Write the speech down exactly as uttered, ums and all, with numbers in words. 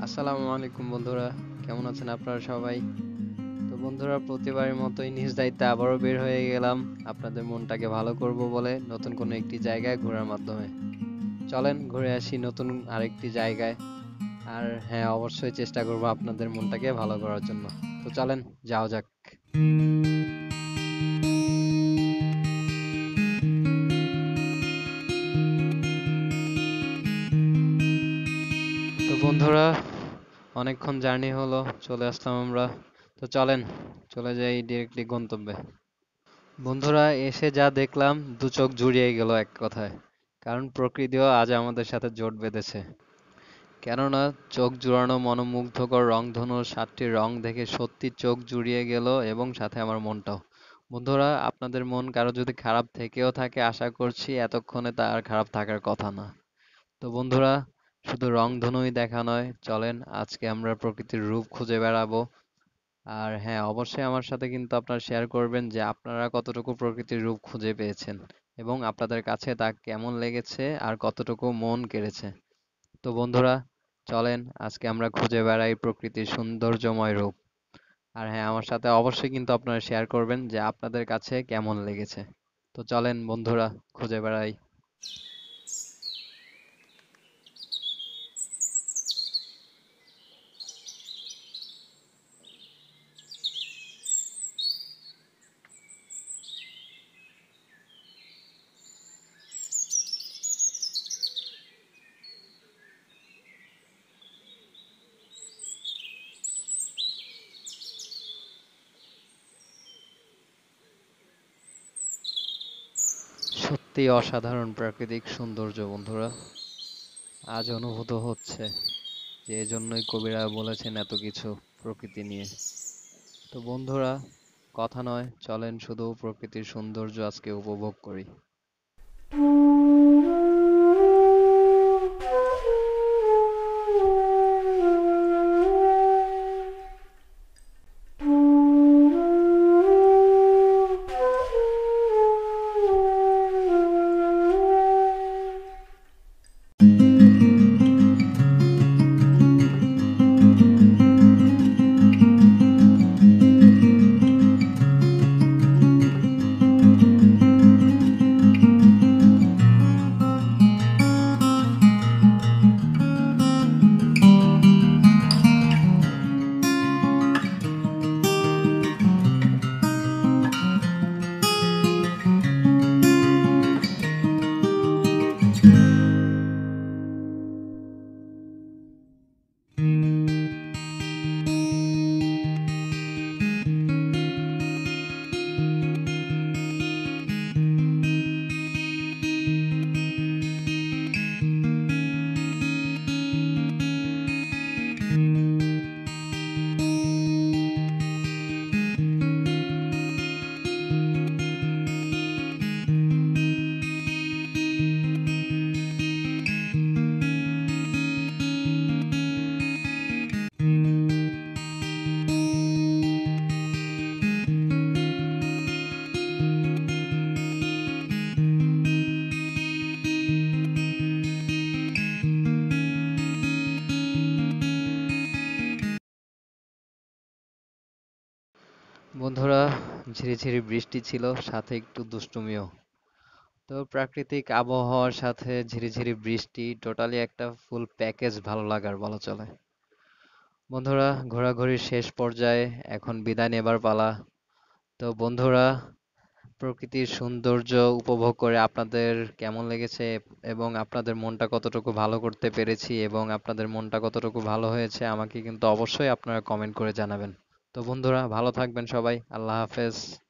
আসসালামু আলাইকুম বন্ধুরা, কেমন আছেন আপনারা সবাই? তো বন্ধুরা, প্রতিবারের মতোই নিজ দায়িত্বে আবারও বের হয়ে গেলাম আপনাদের মনটাকে ভালো করব বলে নতুন কোনো একটি জায়গায় ঘোরার মাধ্যমে। চলেন ঘুরে আসি নতুন আরেকটি জায়গায়। আর হ্যাঁ, অবশ্যই চেষ্টা করব আপনাদের মনটাকে ভালো করার জন্য। তো চলেন, যাওয়া যাক। তো বন্ধুরা, অনেকক্ষণ জার্নি হলো, চলে আসলাম আমরা। তো চলেন চলে যাই ডিরেক্টলি গন্তব্যে। বন্ধুরা, এসে যা দেখলাম দু চোখ জুড়িয়ে গেল এক কথায়। কারণ প্রকৃতিও আজ আমাদের সাথে জোট বেঁধেছে। কেননা চোখ জুড়ানো মনোমুগ্ধকর রংধনুর সাতটি রং দেখে সত্যি চোখ জুড়িয়ে গেল, এবং সাথে আমার মনটাও। বন্ধুরা, আপনাদের মন কারো যদি খারাপ থেকেও থাকে, আশা করছি এতক্ষণে তা আর খারাপ থাকার কথা না। তো বন্ধুরা, শুধু রংধনুই দেখা নয়, চলেন আজকে আমরা প্রকৃতির রূপ খুঁজে বেড়াবো। আর হ্যাঁ, অবশ্যই আমার সাথে কিন্তু আপনারা শেয়ার করবেন যে আপনারা কতটুকু প্রকৃতির রূপ খুঁজে পেয়েছেন এবং আপনাদের কাছে তা কেমন লেগেছে আর কতটুকু মন কেড়েছে। তো বন্ধুরা, চলেন আজকে আমরা খুঁজে বেড়াই প্রকৃতির সৌন্দর্যময় রূপ। আর হ্যাঁ, আমার সাথে অবশ্যই কিন্তু আপনারা শেয়ার করবেন যে আপনাদের কাছে কেমন লেগেছে। তো চলেন বন্ধুরা, খুঁজে বেড়াই। সত্যি অসাধারণ প্রাকৃতিক সৌন্দর্য বন্ধুরা, আজ অনুভূত হচ্ছে যে এজন্যই কবিরা বলেছেন এত কিছু প্রকৃতি নিয়ে। তো বন্ধুরা, কথা নয়, চলেন শুধু প্রকৃতির সৌন্দর্য আজকে উপভোগ করি। বন্ধুরা, ঝিরিঝিরি বৃষ্টি ছিল, সাথে একটু দুষ্টুমিও। তো প্রাকৃতিক আবহাওয়ার সাথে ঝিরিঝিরি বৃষ্টি, টোটালি একটা ফুল প্যাকেজ ভালো লাগার বলা চলে। বন্ধুরা, ঘোরাঘুরির শেষ পর্যায়ে, এখন বিদায় নেবার পালা। তো বন্ধুরা, প্রকৃতির সৌন্দর্য উপভোগ করে আপনাদের কেমন লেগেছে এবং আপনাদের মনটা কতটুকু ভালো করতে পেরেছি এবং আপনাদের মনটা কতটুকু ভালো হয়েছে, আমাকে কিন্তু অবশ্যই আপনারা কমেন্ট করে জানাবেন। তো বন্ধুরা, ভালো থাকবেন সবাই। আল্লাহ হাফেজ।